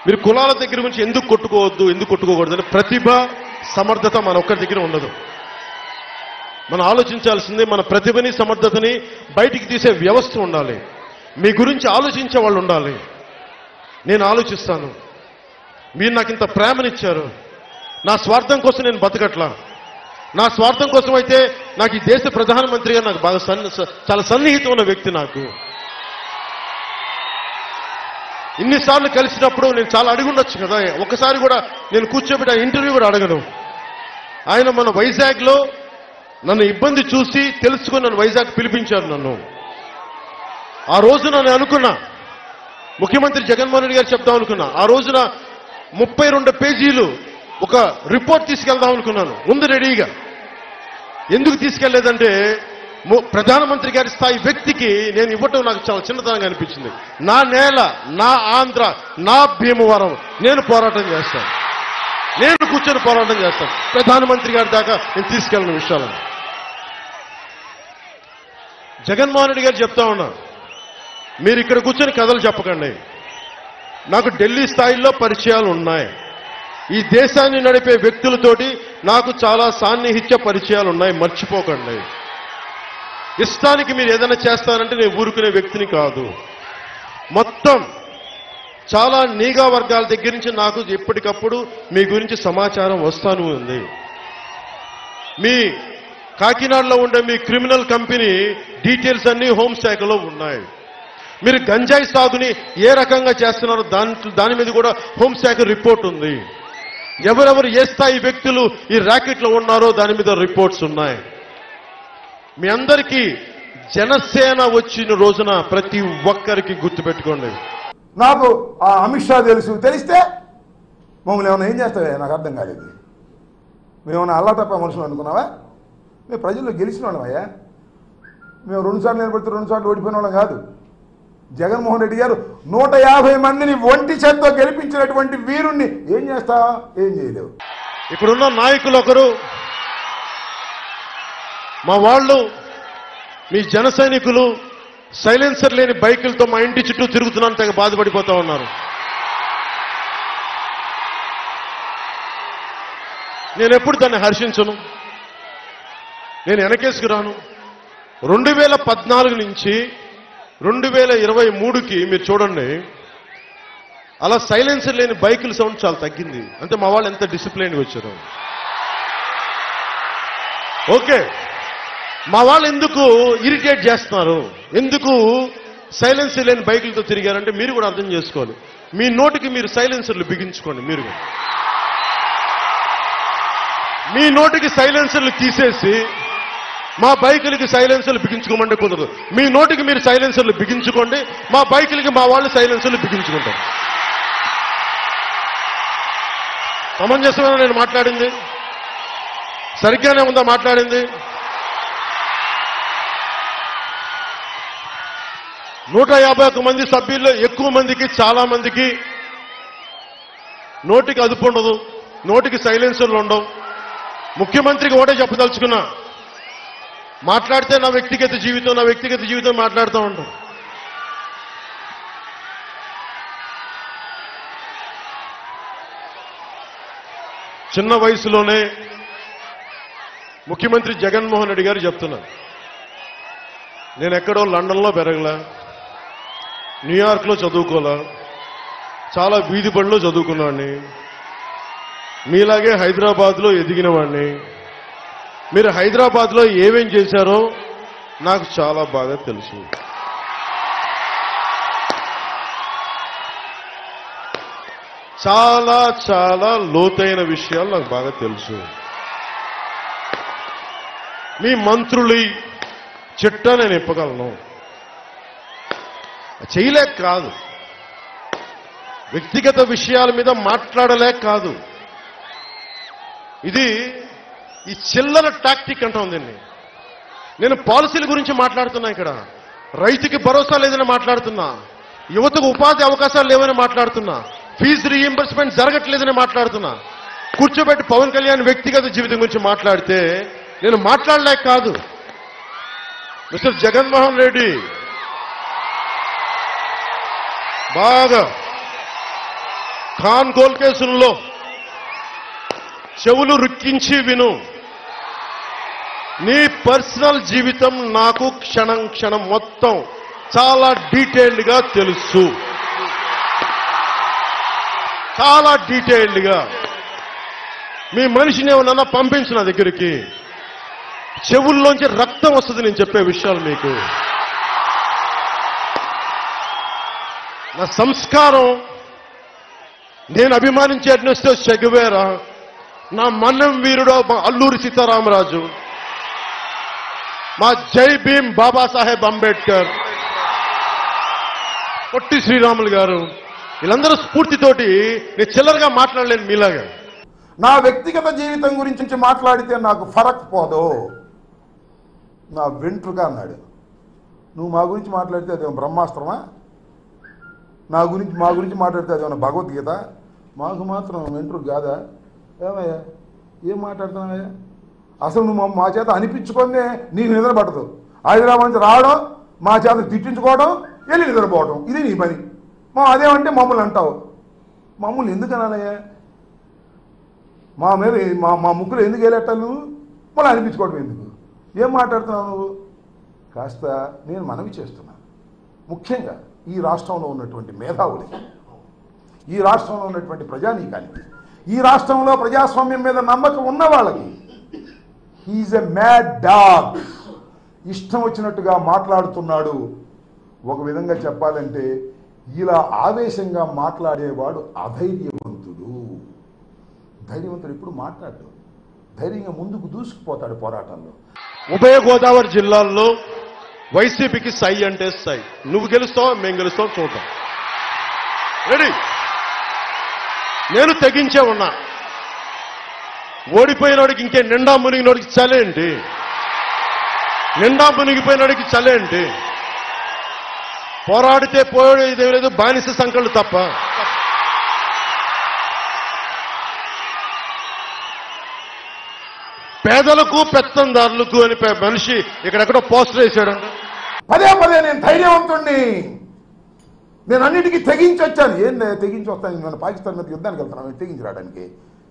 మీరు కులాల దగ్గర నుంచి ఎందుకు కొట్టుకోవద్దు, ఎందుకు కొట్టుకోకూడదు అని ప్రతిభ, సమర్థత మన ఒక్కరి దగ్గర ఉండదు. మనం ఆలోచించాల్సిందే మన ప్రతిభని, సమర్థతని బయటికి తీసే వ్యవస్థ ఉండాలి. మీ గురించి ఆలోచించే వాళ్ళు ఉండాలి. నేను ఆలోచిస్తాను, మీరు నాకు ఇంత ప్రేమనిచ్చారు, నా స్వార్థం కోసం నేను బతకట్లా. నా స్వార్థం కోసం అయితే నాకు ఈ దేశ ప్రధానమంత్రిగా నాకు బాగా చాలా సన్నిహితం ఉన్న వ్యక్తి. నాకు ఇన్నిసార్లు కలిసినప్పుడు నేను చాలా అడిగుండొచ్చు కదా, ఒకసారి కూడా నేను కూర్చోబెట్టి ఆ ఇంటర్వ్యూ కూడా అడగను. ఆయన మన వైజాగ్లో నన్ను ఇబ్బంది చూసి తెలుసుకుని నన్ను వైజాగ్ పిలిపించారు. నన్ను ఆ రోజున నేను అనుకున్నా, ముఖ్యమంత్రి జగన్మోహన్ రెడ్డి గారు చెప్దాం అనుకున్నా. ఆ రోజున 32 పేజీలు ఒక రిపోర్ట్ తీసుకెళ్దాం అనుకున్నాను, ఉంది రెడీగా. ఎందుకు తీసుకెళ్లేదంటే ప్రధానమంత్రి గారి స్థాయి వ్యక్తికి నేను ఇవ్వటం నాకు చాలా చిన్నతనంగా అనిపించింది. నా నేల, నా ఆంధ్ర, నా భీమవరం, నేను పోరాటం చేస్తాను, నేను కూర్చొని పోరాటం చేస్తాను. ప్రధానమంత్రి గారి దాకా నేను తీసుకెళ్ళిన విషయాలను జగన్మోహన్ రెడ్డి గారు చెప్తా ఉన్నా, మీరు ఇక్కడ కూర్చొని కథలు చెప్పకండి. నాకు ఢిల్లీ స్థాయిలో పరిచయాలు ఉన్నాయి. ఈ దేశాన్ని నడిపే వ్యక్తులతోటి నాకు చాలా సాన్నిహిత్య పరిచయాలు ఉన్నాయి, మర్చిపోకండి. ఇష్టానికి మీరు ఏదైనా చేస్తానంటే నేను ఊరుకునే వ్యక్తిని కాదు. మొత్తం చాలా నిఘా వర్గాల దగ్గర నుంచి నాకు ఎప్పటికప్పుడు మీ గురించి సమాచారం వస్తాను ఉంది. మీ కాకినాడలో ఉండే మీ క్రిమినల్ కంపెనీ డీటెయిల్స్ అన్ని హోంశాఖలో ఉన్నాయి. మీరు గంజాయి సాగుని ఏ రకంగా చేస్తున్నారో దాని మీద కూడా హోంశాఖ రిపోర్ట్ ఉంది. ఎవరెవరు ఏ స్థాయి వ్యక్తులు ఈ ర్యాకెట్లో ఉన్నారో దాని మీద రిపోర్ట్స్ ఉన్నాయి. మీ అందరికీ జనసేన వచ్చిన రోజున ప్రతి ఒక్కరికి గుర్తుపెట్టుకోండి. నాకు ఆ అమిత్ షా తెలిస్తే మమ్మల్ని ఏమైనా ఏం చేస్తావే నాకు అర్థం కాలేదు. మేమేమైనా అల్లా తప్ప మనుషులు అనుకున్నావా? మేము ప్రజల్లో గెలిచిన వాళ్ళమయ్యా. మేము 2 సార్లు నిలబడితే 2 సార్లు ఓడిపోయిన వాళ్ళం కాదు. జగన్మోహన్ రెడ్డి గారు 150 మందిని ఒంటి చేత్తో గెలిపించినటువంటి వీరుణ్ణి ఏం చేస్తావా? ఏం చేయలేవు. ఇక్కడున్న నాయకులు ఒకరు, మా వాళ్ళు, మీ జన సైనికులు సైలెన్సర్ లేని బైకులతో మా ఇంటి చుట్టూ తిరుగుతున్నాను తెగ బాధపడిపోతా ఉన్నారు. నేను ఎప్పుడు దాన్ని హర్షించను, నేను వెనకేసుకు రాను. 2014 నుంచి 2023కి మీరు చూడండి, అలా సైలెన్సర్ లేని బైకుల సౌండ్ చాలా తగ్గింది. అంటే మా వాళ్ళు ఎంత డిసిప్లైన్గా వచ్చారు. ఓకే, మా వాళ్ళు ఎందుకు ఇరిటేట్ చేస్తున్నారు, ఎందుకు సైలెన్సర్ లేని బైకులతో తిరిగారంటే మీరు కూడా అర్థం చేసుకోవాలి. మీ నోటికి మీరు సైలెన్సర్లు బిగించుకోండి. మీరు మీ నోటికి సైలెన్సర్లు తీసేసి మా బైకులకి సైలెన్సర్లు బిగించుకోమంటే కుదరదు. మీ నోటికి మీరు సైలెన్సర్లు బిగించుకోండి, మా బైకులకి మా వాళ్ళు సైలెన్సర్లు బిగించుకుంటారు. సమంజసమైన నేను మాట్లాడింది సరిగ్గానే ఉందా? మాట్లాడింది 151 మంది సభ్యుల్లో ఎక్కువ మందికి, చాలా మందికి నోటికి అదుపు ఉండదు, నోటికి సైలెన్సర్లు ఉండవు. ముఖ్యమంత్రికి ఒకటే చెప్పదలుచుకున్నా, మాట్లాడితే నా వ్యక్తిగత జీవితం మాట్లాడుతూ ఉంటాం. చిన్న వయసులోనే ముఖ్యమంత్రి జగన్మోహన్ రెడ్డి గారు చెప్తున్నారు, నేను ఎక్కడో లండన్లో పెరగలా, న్యూయార్క్లో చదువుకోలా, చాలా వీధి బడిలో చదువుకున్నాడిని, మీలాగే హైదరాబాద్లో ఎదిగిన వాడిని. మీరు హైదరాబాద్లో ఏమేం చేశారో నాకు చాలా బాగా తెలుసు. చాలా చాలా లోతైన విషయాలు నాకు బాగా తెలుసు. మీ మంత్రులు చిట్టా నేను ఇప్పగలను, చేయలేక కాదు, వ్యక్తిగత విషయాల మీద మాట్లాడలేక కాదు. ఇది ఈ చిల్లర టాక్టిక్ అంటాం దీన్ని. నేను పాలసీల గురించి మాట్లాడుతున్నా, ఇక్కడ రైతుకి భరోసా లేదని మాట్లాడుతున్నా, యువతకు ఉపాధి అవకాశాలు లేవని మాట్లాడుతున్నా, ఫీజు రీయింబర్స్మెంట్ జరగట్లేదని మాట్లాడుతున్నా. కూర్చోబెట్టి పవన్ కళ్యాణ్ వ్యక్తిగత జీవితం గురించి మాట్లాడితే నేను మాట్లాడలేక కాదు. మిస్టర్ జగన్మోహన్ రెడ్డి బాగా ఖాన్గోల్ కేసుల్లో చెవులు రుక్కించి విను. నీ పర్సనల్ జీవితం నాకు క్షణం క్షణం మొత్తం చాలా డీటెయిల్డ్గా తెలుసు. చాలా డీటెయిల్డ్గా. మీ మనిషిని ఏమన్నా పంపించిన దగ్గరికి చెవుల్లోంచి రక్తం వస్తుంది నేను చెప్పే విషయాలు మీకు. నా సంస్కారం, నేను అభిమానించే ఎర్నెస్టో చెగువేరా, నా మన్నం వీరుడు అల్లూరి సీతారామరాజు, మా జై భీమ్ బాబాసాహెబ్ అంబేద్కర్, పొట్టి శ్రీరాములు గారు, వీళ్ళందరూ స్ఫూర్తితోటి నేను చిల్లరగా మాట్లాడలేను మీలాగా. నా వ్యక్తిగత జీవితం గురించి మాట్లాడితే నాకు ఫరక్ పోదు. నా వెంట్రుక అన్నాడు. నువ్వు మా గురించి మాట్లాడితే అదేమో బ్రహ్మాస్త్రమా? మా గురించి మాట్లాడితే అదేమన్నా భగవద్గీత? మాకు మాత్రం వెంట్రుక కాదా? ఏమయ్యా, ఏం మాట్లాడుతున్నావయ్యా? అసలు నువ్వు మా చేత అనిపించుకొనే నీకు నిద్ర పట్టదు. హైదరాబాద్ నుంచి రావడం, మా చేత తిట్టించుకోవడం, వెళ్ళి నిద్రపోవడం, ఇది నీ పని. అదేమంటే మమ్మల్ని అంటావు. మమ్మల్ని ఎందుకు అనాలయ్యా? మా మీద మా ముగ్గురు ఎందుకు వెళ్ళేటావు నువ్వు? మళ్ళీ అనిపించుకోవడం ఎందుకు? ఏం మాట్లాడుతున్నావు నువ్వు? కాస్త నేను మనవి చేస్తున్నాను. ముఖ్యంగా ఈ రాష్ట్రంలో ఉన్నటువంటి మేధావులకి, ఈ రాష్ట్రంలో ఉన్నటువంటి ప్రజానీకానికి, ఈ రాష్ట్రంలో ప్రజాస్వామ్యం మీద నమ్మకం ఉన్న వాళ్ళకి, హీఈస్ ఎ మ్యాడ్ డాగ్. ఇష్టం వచ్చినట్టుగా మాట్లాడుతున్నాడు. ఒక విధంగా చెప్పాలంటే ఇలా ఆవేశంగా మాట్లాడేవాడు అధైర్యవంతుడు. ధైర్యవంతుడు ఎప్పుడు మాట్లాడు, ధైర్యంగా ముందుకు దూసుకుపోతాడు పోరాటంలో. ఉభయ గోదావరి జిల్లాల్లో వైసీపీకి సై అంటే సై. నువ్వు గెలుస్తావు, మేము గెలుస్తాం, చూద్దాం. రెడీ? నేను తెగించే ఉన్నా. ఓడిపోయినోడికి ఇంకే నిండా మునిగినోడికి చలేంటి? నిండా మునిగిపోయినోడికి చలేంటి? పోరాడితే పోయేది లేదు, బానిస సంఖ్యలు తప్ప. పేదలకు పెత్తందారులకు అని మనిషి ఇక్కడెక్కడో పోస్టర్ వేశాడంట. పదే నేను ధైర్యవంతుణ్ణి, నేను అన్నిటికీ తెగించి వచ్చాను. ఏం తెగించి వస్తాను? నేను పాకిస్తాన్ మీద యుద్ధానికి వెళ్తున్నాను, తెగించి రావడానికి.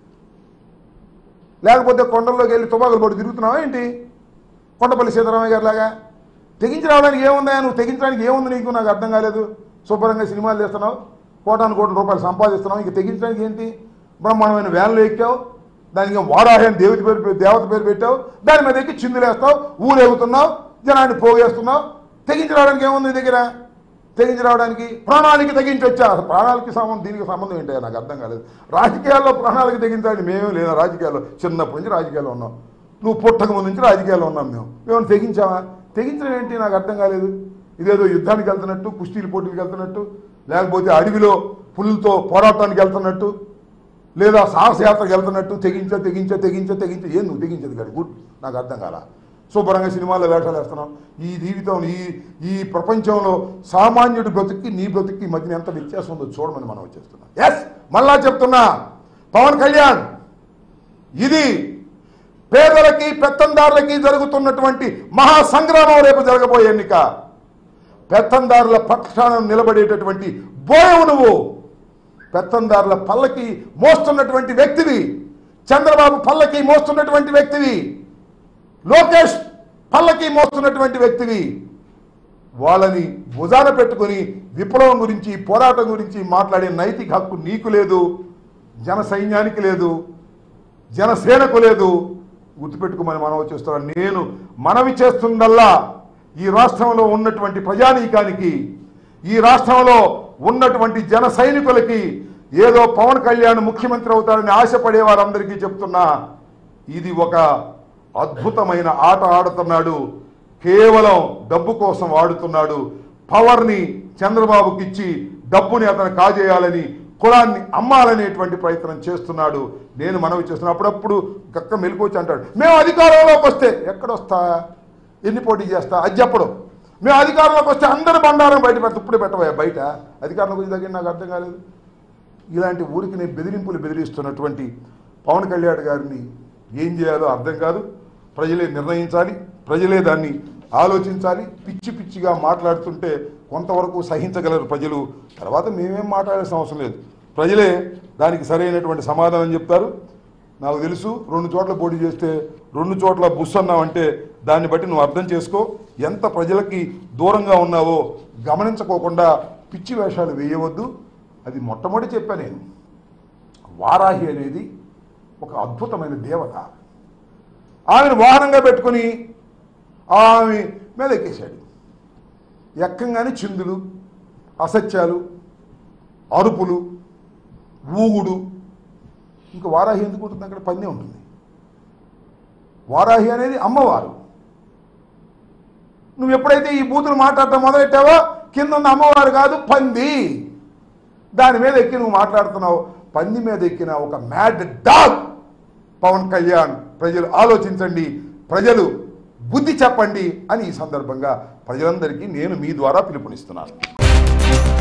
లేకపోతే కొండల్లోకి వెళ్ళి తుపాకులు పడి తిరుగుతున్నావా ఏంటి? కొండపల్లి సీతారామయ్య గారి లాగా తెగించి రావడానికి ఏముందా? నువ్వు తెగించడానికి ఏముంది నీకు? నాకు అర్థం కాలేదు. శుభ్రంగా సినిమాలు చేస్తున్నావు, కోటాను కోట్ల రూపాయలు సంపాదిస్తున్నావు, ఇంక తెగించడానికి ఏంటి? బ్రహ్మాండమైన వ్యాన్లు ఎక్కావు, దానికి వారాహి అని దేవత పేరు పెట్టావు, దాని మీద ఎక్కి చిందులేస్తావు, ఊరేగుతున్నావు, జనాన్ని పోగేస్తున్నావు. తెగించి రావడానికి ఏముంది నీ దగ్గర? తెగించి రావడానికి ప్రాణాలకి తెగించి వచ్చా. ప్రాణాలకి దీనికి సంబంధం ఏంటో నాకు అర్థం కాలేదు. రాజకీయాల్లో ప్రాణాలకి తెగించాలని మేమేం లేదా? రాజకీయాల్లో చిన్నప్పటి నుంచి రాజకీయాల్లో ఉన్నాం. నువ్వు పుట్టక ముందు నుంచి రాజకీయాల్లో ఉన్నాం. మేము తెగించావా? తెగించడం ఏంటి నాకు అర్థం కాలేదు. ఇదేదో యుద్ధానికి వెళ్తున్నట్టు, కుస్తీలు పోటీలకు వెళ్తున్నట్టు, లేకపోతే అడవిలో పులులతో పోరాటానికి వెళ్తున్నట్టు, లేదా సాహసయాత్రకు వెళ్తున్నట్టు తెగించే ఏం నువ్వు తెగించేది కాదు. గుడ్, నాకు అర్థం కాల. శుభ్రంగా సినిమాల్లో వేషాలు వేస్తున్నాం. ఈ జీవితం, ఈ ప్రపంచంలో సామాన్యుడి బ్రతుక్కి నీ బ్రతుక్కి మధ్యన ఎంత వ్యత్యాసం ఉందో చూడమని మనం వచ్చేస్తున్నాం. ఎస్, మళ్ళా చెప్తున్నా, పవన్ కళ్యాణ్, ఇది పేదలకి పెత్తందారులకి జరుగుతున్నటువంటి మహాసంగ్రామం. రేపు జరగబోయే ఎన్నిక. పెత్తందారుల పక్షాన నిలబడేటటువంటి బోయవు నువ్వు. పెత్తందారుల పల్లకి మోస్తున్నటువంటి వ్యక్తివి. చంద్రబాబు పల్లకి మోస్తున్నటువంటి వ్యక్తివి. లోకేష్ పల్లకి మోస్తున్నటువంటి వ్యక్తివి. వాళ్ళని భుజాన పెట్టుకుని విప్లవం గురించి, పోరాటం గురించి మాట్లాడే నైతిక హక్కు నీకు లేదు, జన సైన్యానికి లేదు, జనసేనకు లేదు. గుర్తుపెట్టుకోమని మనం చేస్తున్నాం. నేను మనవి చేస్తుందల్లా ఈ రాష్ట్రంలో ఉన్నటువంటి ప్రజానీకానికి, ఈ రాష్ట్రంలో ఉన్నటువంటి జన సైనికులకి, ఏదో పవన్ కళ్యాణ్ ముఖ్యమంత్రి అవుతాడని ఆశపడే వారందరికీ చెప్తున్నా, ఇది ఒక అద్భుతమైన ఆట ఆడుతున్నాడు. కేవలం డబ్బు కోసం ఆడుతున్నాడు. పవర్ని చంద్రబాబుకి ఇచ్చి డబ్బుని అతను కాజేయాలని, కులాన్ని అమ్మాలనేటువంటి ప్రయత్నం చేస్తున్నాడు. నేను మనవి చేస్తున్నా. అప్పుడప్పుడు గక్క మెలుకొచ్చి అంటాడు, మేము అధికారంలోకి వస్తే. ఎక్కడొస్తా? ఎన్ని పోటీ చేస్తా? అది చెప్పడం. మేము అధికారంలోకి వస్తే అందరి బండారం బయట పెడతా. ఇప్పుడే పెట్టబోయా బయట? అధికారంలోకి వచ్చి దగ్గర నాకు అర్థం కాలేదు. ఇలాంటి ఊరికి నేను బెదిరిస్తున్నటువంటి పవన్ కళ్యాణ్ గారిని ఏం చేయాలో అర్థం కాదు. ప్రజలే నిర్ణయించాలి, ప్రజలే దాన్ని ఆలోచించాలి. పిచ్చిగా మాట్లాడుతుంటే కొంతవరకు సహించగలరు ప్రజలు. తర్వాత మేమేం మాట్లాడాల్సిన అవసరం లేదు. ప్రజలే దానికి సరైనటువంటి సమాధానం చెప్తారు. నాకు తెలుసు 2 చోట్ల పోటీ చేస్తే 2 చోట్ల బుస్ అన్నావంటే దాన్ని బట్టి నువ్వు అర్థం చేసుకో. ఎంత ప్రజలకి దూరంగా ఉన్నావో గమనించుకోకుండా పిచ్చి వేషాలు వేయవద్దు. అది మొట్టమొదటి చెప్పా నేను. వారాహి అనేది ఒక అద్భుతమైన దేవత. ఆమెను వాహనంగా పెట్టుకుని ఆమె మీద ఎక్కేశాడు. ఎక్కంగానే చిందులు, అసత్యాలు, అరుపులు, ఊగుడు. ఇంకా వారాహి ఎందుకు ఉంటుంది? అక్కడ పంది ఉంటుంది. వారాహి అనేది అమ్మవారు. నువ్వు ఎప్పుడైతే ఈ బూతులు మాట్లాడటం మొదలెట్టావో కింద ఉన్న అమ్మవారు కాదు, పంది. దాని మీద ఎక్కి నువ్వు మాట్లాడుతున్నావు. పంది మీద ఎక్కిన ఒక మ్యాడ్ డాగ్ పవన్ కళ్యాణ్. ప్రజలు ఆలోచించండి, ప్రజలు బుద్ధి చెప్పండి అని ఈ సందర్భంగా ప్రజలందరికీ నేను మీ ద్వారా పిలుపునిస్తున్నాను.